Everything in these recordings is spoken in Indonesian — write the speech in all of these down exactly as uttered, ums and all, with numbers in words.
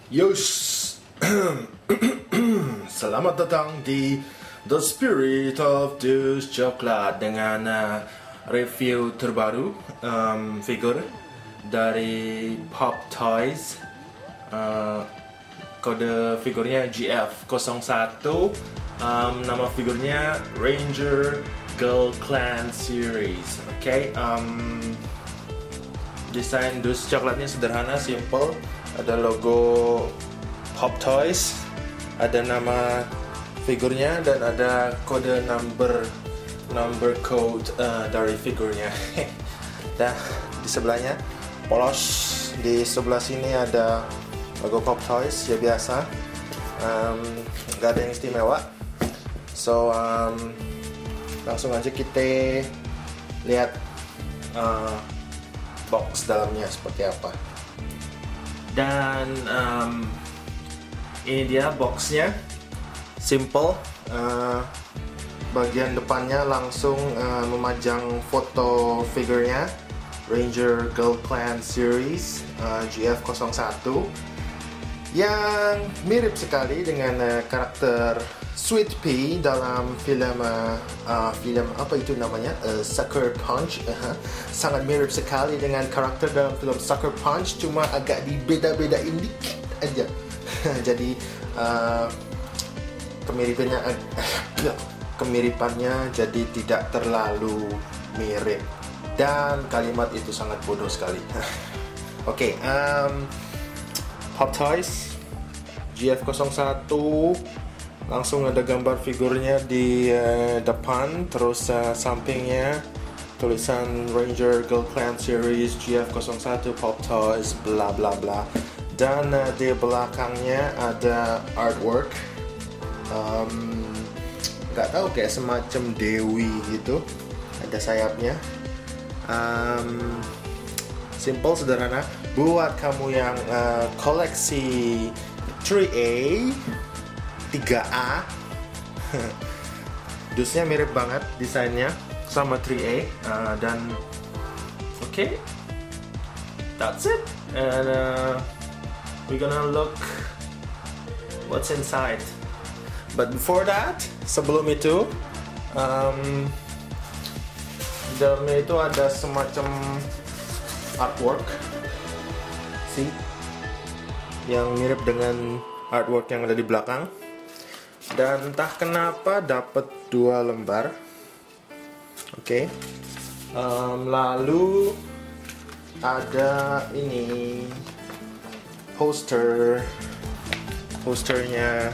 Yos, selamat datang di The Spirit of Deuce Coklat dengan uh, review terbaru um, figur dari Pop Toys. Uh, kode figurnya G F nol satu, um, nama figurnya Ranger Girl Clan Series. Oke, okay, um, desain dus coklatnya sederhana, simple. Ada logo Pop Toys, ada nama figurnya, dan ada kode number number code uh, dari figurnya. Nah, di sebelahnya polos, di sebelah sini ada logo Pop Toys ya biasa, um, nggak ada yang istimewa. So um, langsung aja kita lihat uh, box dalamnya seperti apa. Dan um, ini dia boxnya, simple. Uh, bagian depannya langsung uh, memajang foto figurnya Ranger Girl Clan Series uh, G F nol satu yang mirip sekali dengan uh, karakter Sweet Pea dalam film uh, uh, film apa itu namanya, uh, Sucker Punch. Uh, sangat mirip sekali dengan karakter dalam film Sucker Punch, cuma agak dibeda-bedain dikit aja. Jadi uh, kemiripannya uh, kemiripannya jadi tidak terlalu mirip, dan kalimat itu sangat bodoh sekali. Oke, okay, um, Pop Toys G F nol satu. Langsung ada gambar figurnya di uh, depan, terus uh, sampingnya tulisan Ranger Girl Clan Series G F nol satu Pop Toys bla bla bla. Dan uh, di belakangnya ada artwork, um, nggak tahu, kayak semacam dewi gitu, ada sayapnya. Um, simple, sederhana. Buat kamu yang uh, koleksi tiga A tiga A, dusnya mirip banget desainnya sama tiga A, uh, dan oke, okay, that's it. And uh, we're gonna look what's inside. But before that, sebelum itu, um, di dalamnya itu ada semacam artwork, see, yang mirip dengan artwork yang ada di belakang. Dan entah kenapa dapat dua lembar. Oke, okay. um, lalu ada ini poster, posternya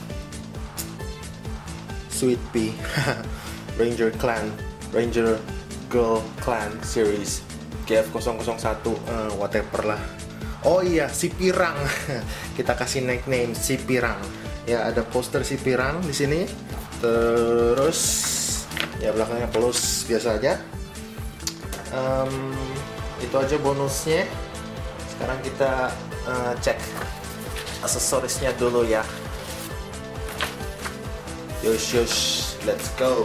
Sweet Pea Ranger Clan, Ranger Girl Clan Series G F nol nol satu, uh, whatever lah. Oh iya, si Pirang. Kita kasih nickname si Pirang. Ya, ada poster si Pirang di sini. Terus ya belakangnya pelus biasa aja. Um, itu aja bonusnya. Sekarang kita uh, cek aksesorisnya dulu ya. Yos yos, let's go.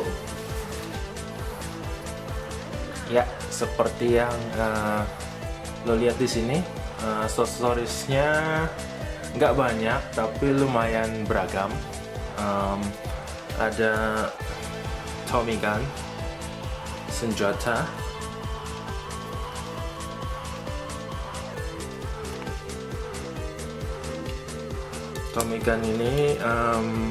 Ya, seperti yang uh, lo lihat di sini, uh, aksesorisnya nggak banyak tapi lumayan beragam. Um, ada Tommy gun, senjata, Tommy gun ini um,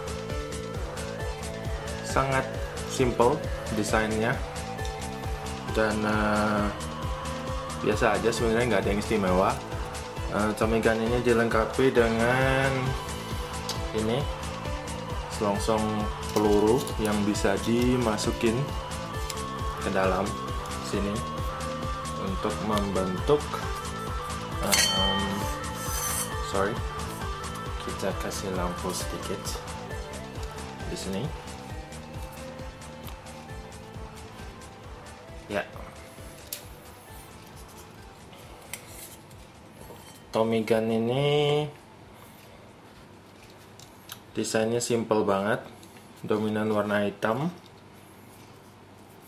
sangat simple desainnya, dan uh, biasa aja sebenarnya, nggak ada yang istimewa. Uh, Tommy gun ini dilengkapi dengan ini selongsong peluru yang bisa dimasukin ke dalam sini untuk membentuk um, sorry, kita kasih lampu sedikit di sini ya. Tommy gun ini desainnya simple banget, dominan warna hitam,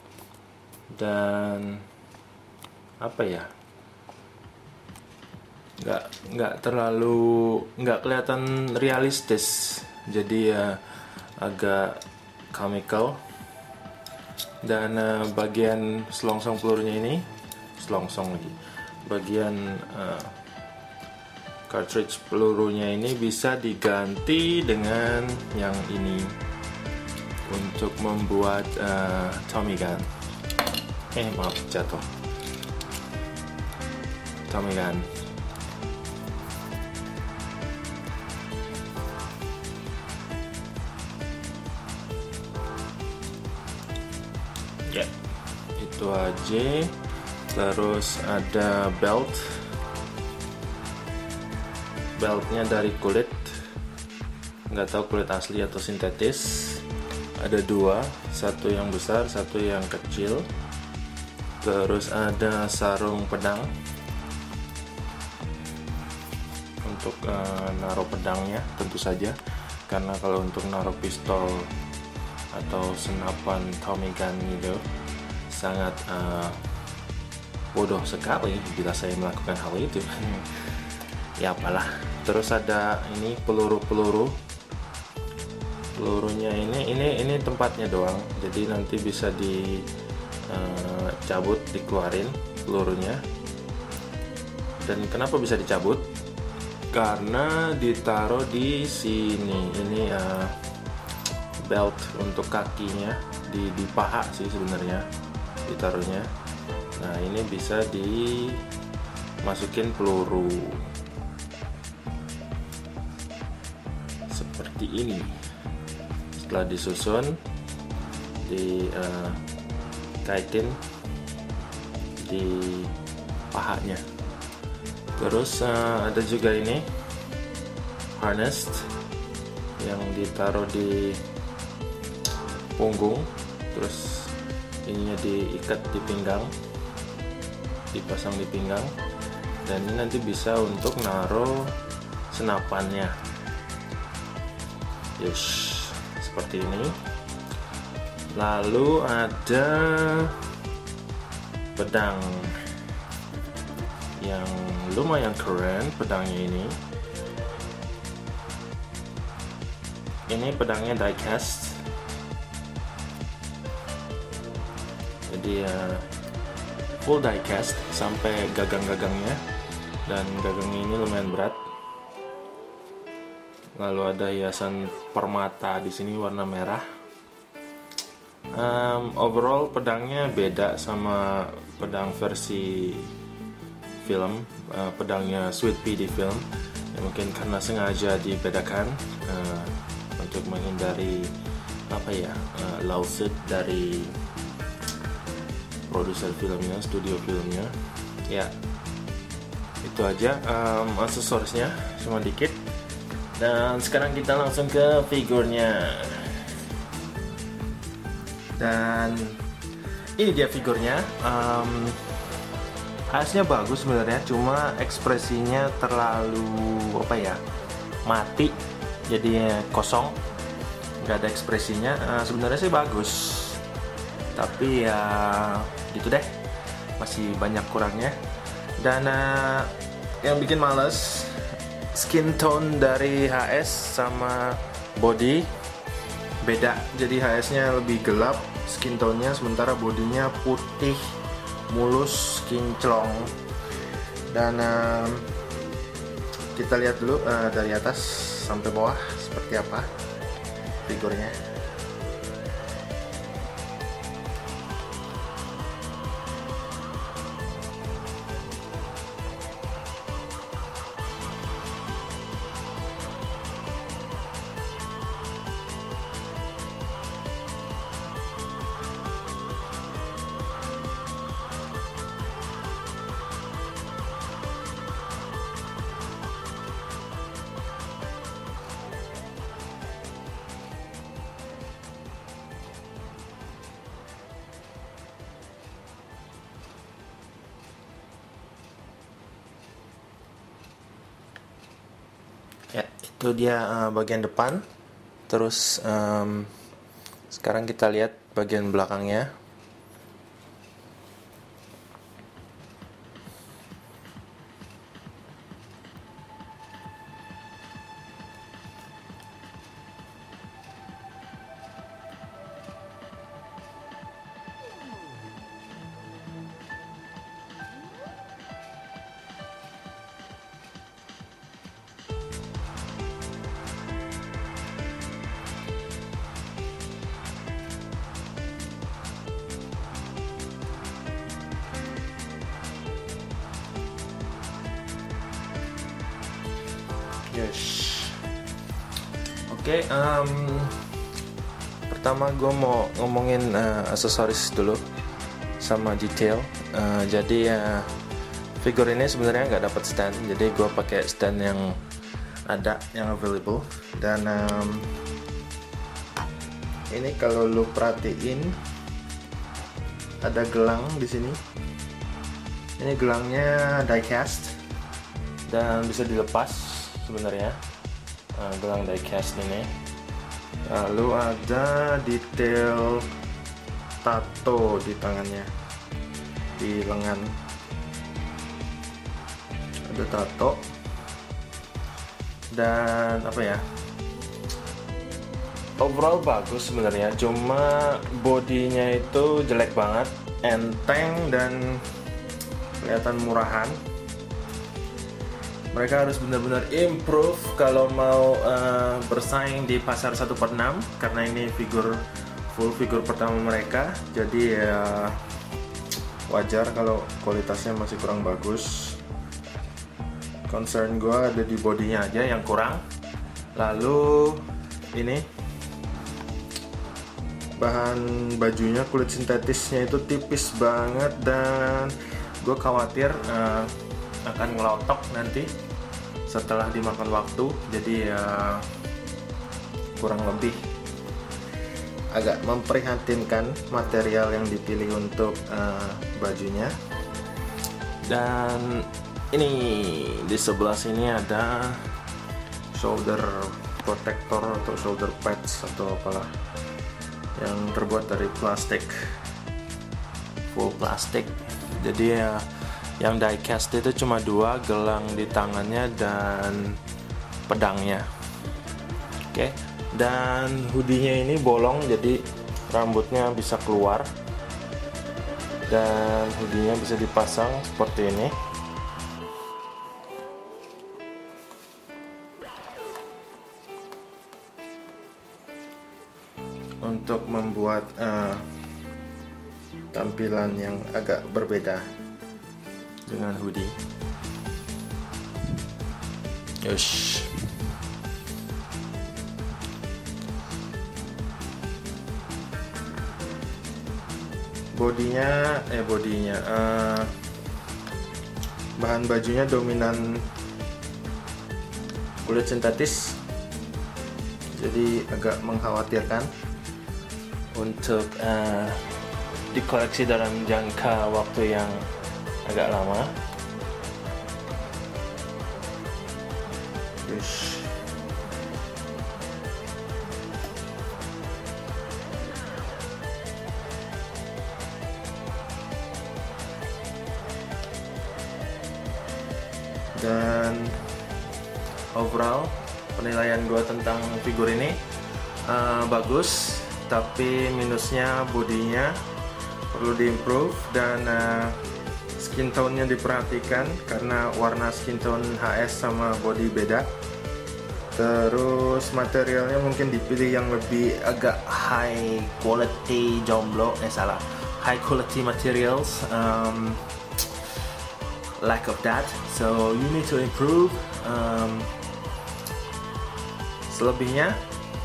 dan apa ya, nggak nggak terlalu nggak kelihatan realistis, jadi ya agak comical. Dan uh, bagian selongsong pelurunya ini selongsong lagi bagian uh, cartridge pelurunya ini bisa diganti dengan yang ini untuk membuat uh, Tommy gun. Eh maaf, jatuh. Tommy gun. Ya, itu aja. Terus ada belt. Beltnya dari kulit, nggak tahu kulit asli atau sintetis. Ada dua, satu yang besar, satu yang kecil. Terus ada sarung pedang untuk uh, naruh pedangnya, tentu saja, karena kalau untuk naruh pistol atau senapan Tommy gun itu sangat uh, bodoh sekali bila saya melakukan hal itu. Ya apalah. Terus ada ini peluru-peluru. Pelurunya ini ini ini tempatnya doang. Jadi nanti bisa dicabut, uh, dikeluarin pelurunya. Dan kenapa bisa dicabut? Karena ditaruh di sini. Ini uh, belt untuk kakinya, di di paha sih sebenarnya ditaruhnya. Nah, ini bisa dimasukin peluru seperti ini. Setelah disusun, di uh, kaitin di pahanya. Terus uh, ada juga ini harness yang ditaruh di punggung, terus ininya diikat di pinggang, dipasang di pinggang, dan ini nanti bisa untuk naruh senapannya. Yes, seperti ini. Lalu ada pedang yang lumayan keren. Pedangnya ini ini pedangnya diecast, jadi uh, full diecast sampai gagang-gagangnya, dan gagangnya ini lumayan berat. Lalu ada hiasan permata di sini warna merah. Um, overall pedangnya beda sama pedang versi film, uh, pedangnya Sweet Pea di film. Ya, mungkin karena sengaja dibedakan uh, untuk menghindari apa ya uh, lawsuit dari produser filmnya, studio filmnya. Ya, itu aja um, aksesorisnya, cuma dikit. Dan sekarang kita langsung ke figurnya. Dan ini dia figurnya. um, Khasnya bagus sebenarnya, cuma ekspresinya terlalu apa ya, mati, jadi kosong, nggak ada ekspresinya. Uh, sebenarnya sih bagus, tapi ya gitu deh, masih banyak kurangnya. Dan uh, yang bikin males, skin tone dari H S sama body beda. Jadi H S-nya lebih gelap skin tone-nya, sementara bodinya putih, mulus, kinclong. Dan uh, kita lihat dulu uh, dari atas sampai bawah seperti apa figurnya. Ya, itu dia uh, bagian depan. Terus um, sekarang kita lihat bagian belakangnya. Yes. Oke, okay, um, pertama gue mau ngomongin uh, aksesoris dulu sama detail. Uh, jadi ya uh, figur ini sebenarnya nggak dapat stand, jadi gue pakai stand yang ada, yang available. Dan um, ini kalau lu perhatiin ada gelang di sini. Ini gelangnya diecast dan bisa dilepas sebenarnya. Uh, gelang diecast ini. Lalu ada detail tato di tangannya, di lengan ada tato. Dan apa ya, overall bagus sebenarnya, cuma bodinya itu jelek banget, enteng dan kelihatan murahan. Mereka harus benar-benar improve kalau mau uh, bersaing di pasar satu per enam, karena ini figur full figur pertama mereka. Jadi ya wajar kalau kualitasnya masih kurang bagus. Concern gue ada di bodinya aja yang kurang. Lalu ini bahan bajunya, kulit sintetisnya itu tipis banget, dan gue khawatir uh, akan ngelotok nanti setelah dimakan waktu. Jadi ya kurang lebih agak memprihatinkan material yang dipilih untuk uh, bajunya. Dan ini di sebelah sini ada shoulder protector atau shoulder pads atau apalah, yang terbuat dari plastik, full plastik. Jadi ya yang diecast itu cuma dua, gelang di tangannya dan pedangnya. Oke, okay. Dan hoodie-nya ini bolong, jadi rambutnya bisa keluar, dan hoodie-nya bisa dipasang seperti ini. Untuk membuat uh, tampilan yang agak berbeda dengan hoodie. Yosh. Bodinya, eh bodinya, uh, bahan bajunya dominan kulit sintetis, jadi agak mengkhawatirkan untuk uh, dikoleksi dalam jangka waktu yang agak lama. Yes. Dan overall penilaian gue tentang figur ini uh, bagus, tapi minusnya bodinya perlu diimprove, dan uh, skin tone-nya diperhatikan karena warna skin tone H S sama body beda. Terus materialnya mungkin dipilih yang lebih agak high quality, jomblo, eh salah, high quality materials. Um, lack of that, so you need to improve. Um, selebihnya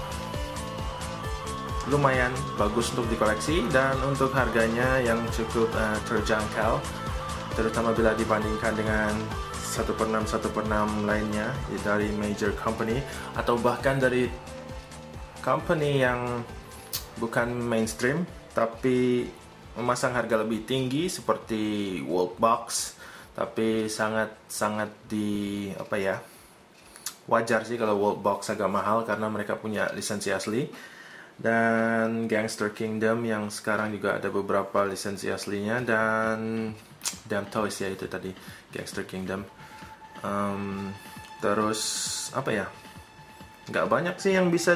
lumayan bagus untuk dikoleksi, dan untuk harganya yang cukup uh, terjangkau, terutama bila dibandingkan dengan satu per enam satu per enam lainnya dari major company, atau bahkan dari company yang bukan mainstream tapi memasang harga lebih tinggi seperti Worldbox. Tapi sangat-sangat di apa ya, wajar sih kalau Worldbox agak mahal karena mereka punya lisensi asli. Dan Gangster Kingdom yang sekarang juga ada beberapa lisensi aslinya, dan Damn Toys ya itu tadi, Gangster Kingdom. Um, terus apa ya, nggak banyak sih yang bisa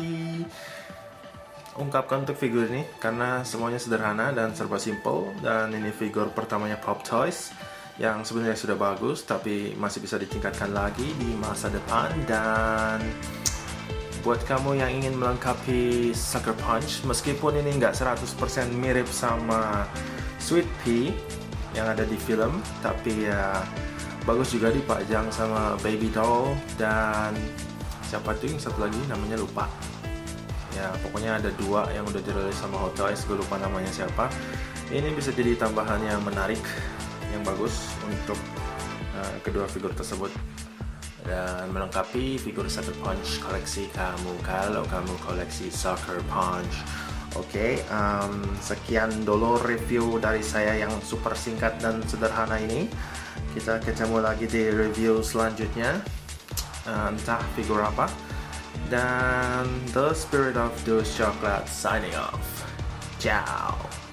diungkapkan untuk figur ini karena semuanya sederhana dan serba simple. Dan ini figur pertamanya Pop Toys yang sebenarnya sudah bagus, tapi masih bisa ditingkatkan lagi di masa depan. Dan buat kamu yang ingin melengkapi Sucker Punch, meskipun ini nggak seratus persen mirip sama Sweet Pea yang ada di film, tapi ya bagus juga dipajang sama baby doll. Dan siapa tuh yang satu lagi namanya lupa ya, pokoknya ada dua yang udah dirilis sama Hot Toys, gue lupa namanya siapa. Ini bisa jadi tambahan yang menarik, yang bagus untuk uh, kedua figur tersebut, dan melengkapi figur Sucker Punch koleksi kamu kalau kamu koleksi Sucker Punch. Oke, okay, um, sekian dulu review dari saya yang super singkat dan sederhana ini. Kita ketemu lagi di review selanjutnya, uh, entah figur apa. Dan The Spirit of Those Chocolates signing off. Ciao.